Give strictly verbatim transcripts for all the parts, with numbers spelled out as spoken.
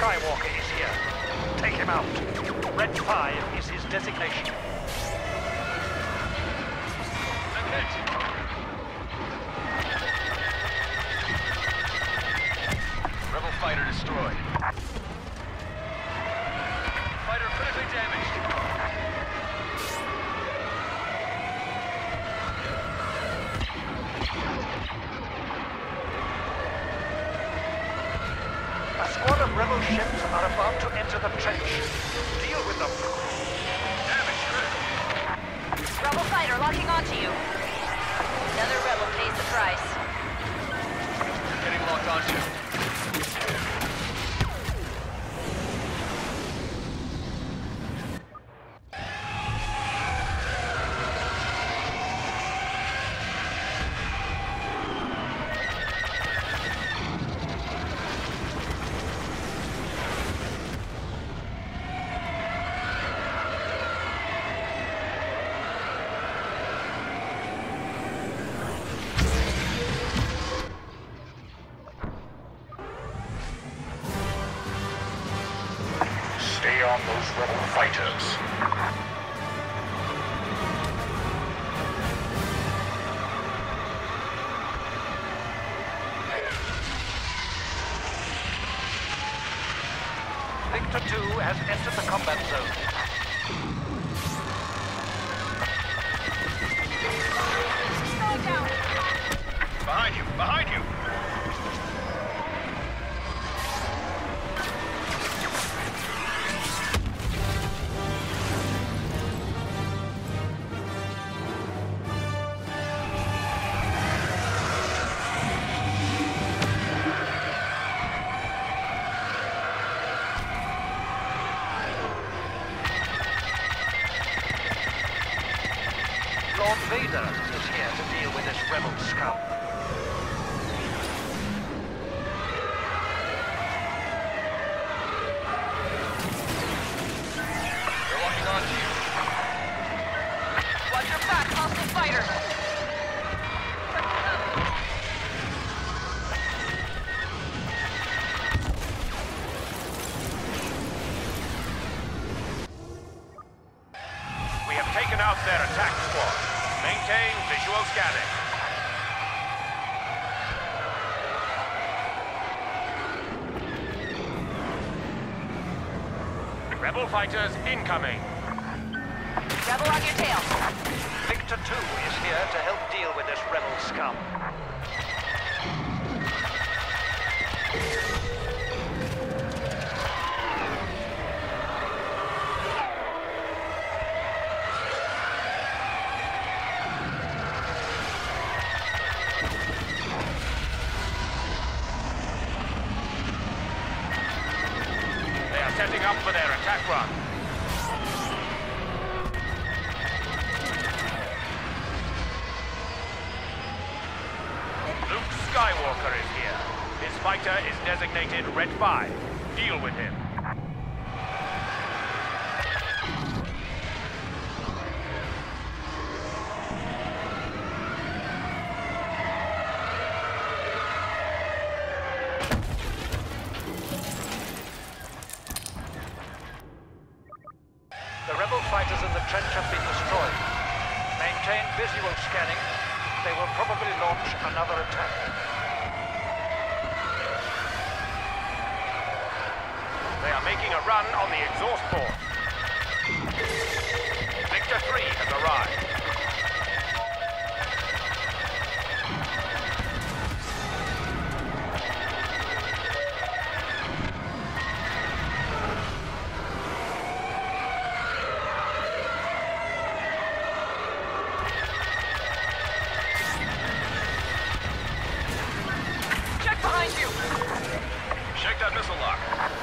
Skywalker is here. Take him out. Red five is his designation. Rebel fighter destroyed. Fighter critically damaged. A squad of rebel ships are about to enter the trench. Deal with them. Damage critical. Rebel fighter locking onto you. Another rebel pays the price. Getting locked onto. Stay on those rebel fighters. Victor two has entered the combat zone. Going down. Behind you, behind you. Lord Vader is here to deal with this rebel scum. They're locking onto you. Watch your back, hostile fighter. We have taken out their attack squad. Maintain visual scanning. Rebel fighters incoming. Rebel on your tail. Victor two is here to help deal with this rebel scum. Setting up for their attack run. Luke Skywalker is here. His fighter is designated Red five. Deal with him. The rebel fighters in the trench have been destroyed. Maintain visual scanning. They will probably launch another attack. They are making a run on the exhaust port. Victor three has arrived. Behind you! Shake that missile lock.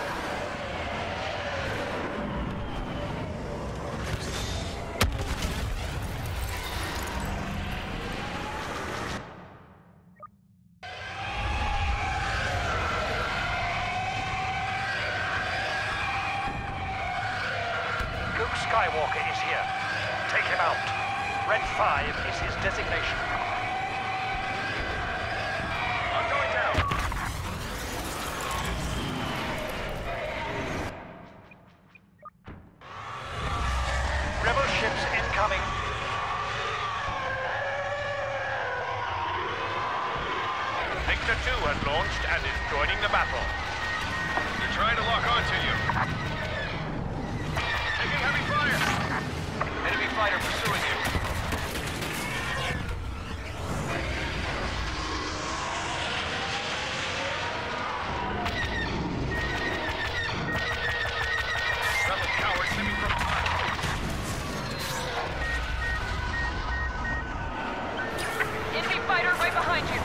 Luke Skywalker is here. Take him out. Red five is his designation. I'm going down. Victor two has launched and is joining the battle. They're trying to lock onto you. Taking heavy fire. Enemy fighter pursuing you. Rebel cowards coming from behind. Enemy fighter right behind you.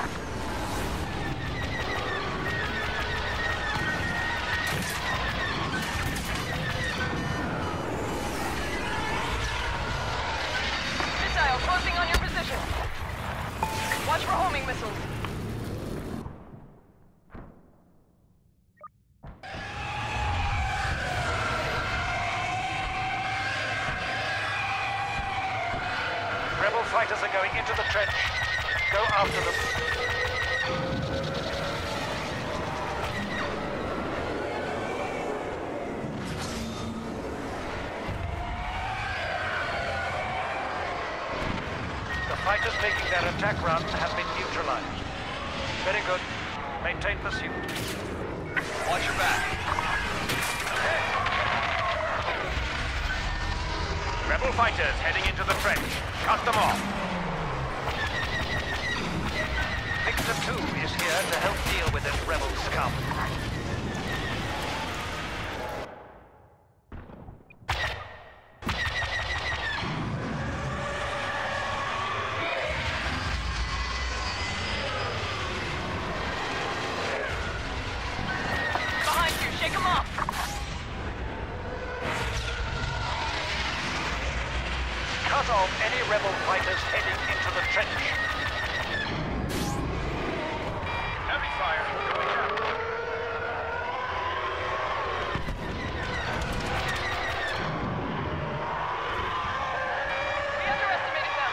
Missile closing on your position. Watch for homing missiles. Rebel fighters are going into the trench. Go after them. The fighters making their attack run have been neutralized. Very good. Maintain pursuit. Watch your back. Rebel fighters heading into the trench. Cut them off. Victor two is here to help deal with this rebel scum. Behind you, shake them off. Cut off any rebel fighters heading into the trench. Heavy fire. Going out. We underestimated them.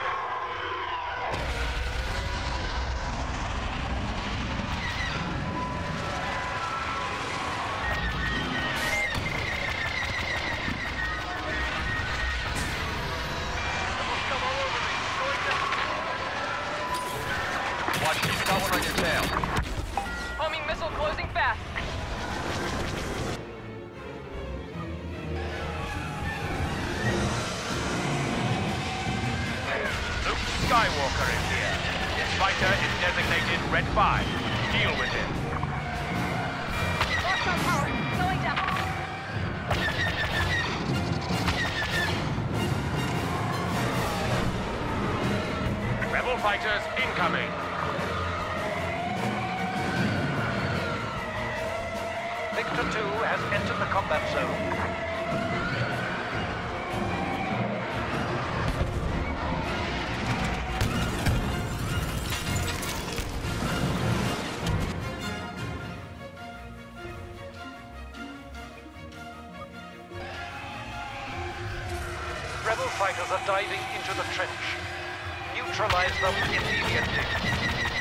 Watch, you got one on your tail. Homing missile closing fast. Luke Skywalker is here. His fighter is designated Red five. Deal with him. Lost on power. Slowing down. Rebel fighters incoming. Victor two has entered the combat zone. Rebel fighters are diving into the trench. Neutralize them immediately.